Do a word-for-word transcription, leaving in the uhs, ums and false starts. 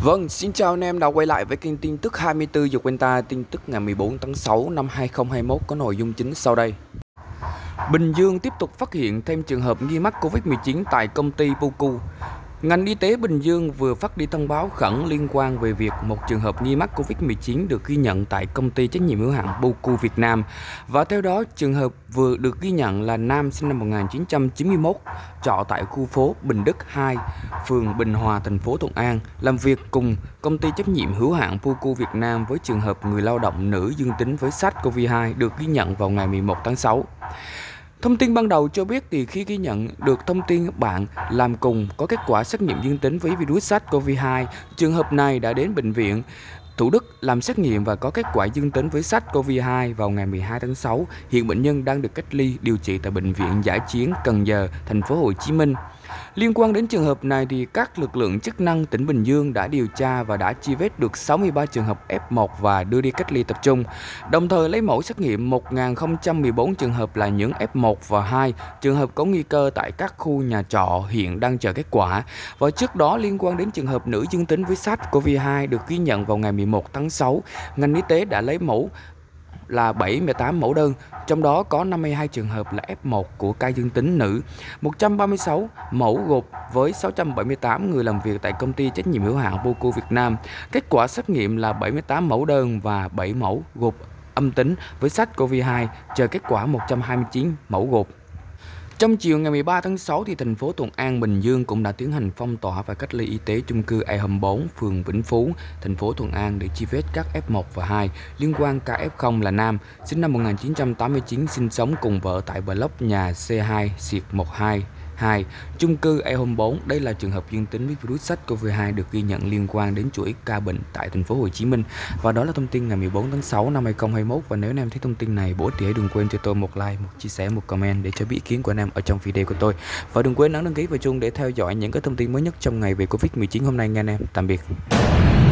Vâng, xin chào anh em đã quay lại với kênh tin tức hai mươi tư giờ quanh ta, tin tức ngày mười bốn tháng sáu năm hai nghìn không trăm hai mươi mốt có nội dung chính sau đây. Bình Dương tiếp tục phát hiện thêm trường hợp nghi mắc Covid mười chín tại công ty Puku. Ngành y tế Bình Dương vừa phát đi thông báo khẩn liên quan về việc một trường hợp nghi mắc Covid mười chín được ghi nhận tại công ty trách nhiệm hữu hạn Puku Việt Nam. Và theo đó, trường hợp vừa được ghi nhận là nam sinh năm một nghìn chín trăm chín mươi mốt, trọ tại khu phố Bình Đức hai, phường Bình Hòa, thành phố Thuận An, làm việc cùng công ty trách nhiệm hữu hạn Puku Việt Nam với trường hợp người lao động nữ dương tính với SARS-xê o vê hai được ghi nhận vào ngày mười một tháng sáu. Thông tin ban đầu cho biết thì khi ghi nhận được thông tin bạn làm cùng có kết quả xét nghiệm dương tính với virus SARS-xê o vê hai, trường hợp này đã đến bệnh viện Thủ Đức làm xét nghiệm và có kết quả dương tính với SARS-xê o vê hai vào ngày mười hai tháng sáu. Hiện bệnh nhân đang được cách ly điều trị tại bệnh viện Dã Chiến Cần Giờ, thành phố Hồ Chí Minh. Liên quan đến trường hợp này thì các lực lượng chức năng tỉnh Bình Dương đã điều tra và đã truy vết được sáu mươi ba trường hợp F một và đưa đi cách ly tập trung. Đồng thời lấy mẫu xét nghiệm một nghìn không trăm mười bốn trường hợp là những F một và hai, trường hợp có nguy cơ tại các khu nhà trọ hiện đang chờ kết quả. Và trước đó liên quan đến trường hợp nữ dương tính với SARS-xê o vê hai được ghi nhận vào ngày mười một tháng sáu, ngành y tế đã lấy mẫu là bảy mươi tám mẫu đơn, trong đó có năm mươi hai trường hợp là F một của ca dương tính nữ, một trăm ba mươi sáu mẫu gộp với sáu trăm bảy mươi tám người làm việc tại công ty trách nhiệm hữu hạn Puku Việt Nam. Kết quả xét nghiệm là bảy mươi tám mẫu đơn và bảy mẫu gộp âm tính với SARS-xê o vê hai, chờ kết quả một trăm hai mươi chín mẫu gộp. Trong chiều ngày mười ba tháng sáu, thì thành phố Thuận An, Bình Dương cũng đã tiến hành phong tỏa và cách ly y tế chung cư E hai mươi bốn, phường Vĩnh Phú, thành phố Thuận An để truy vết các F một và hai. Liên quan ca F không là nam, sinh năm một nghìn chín trăm tám mươi chín, sinh sống cùng vợ tại block nhà C hai một hai hai, chung cư E hai mươi bốn. Đây là trường hợp dương tính với virus SARS-xê o vê hai được ghi nhận liên quan đến chuỗi ca bệnh tại thành phố Hồ Chí Minh. Và đó là thông tin ngày mười bốn tháng sáu năm hai nghìn không trăm hai mươi mốt. Và nếu anh em thấy thông tin này bổ ích thì hãy đừng quên cho tôi một like, một chia sẻ, một comment để cho biết ý kiến của anh em ở trong video của tôi. Và đừng quên ấn đăng ký và chuông để theo dõi những cái thông tin mới nhất trong ngày về Covid mười chín hôm nay nha anh em. Tạm biệt.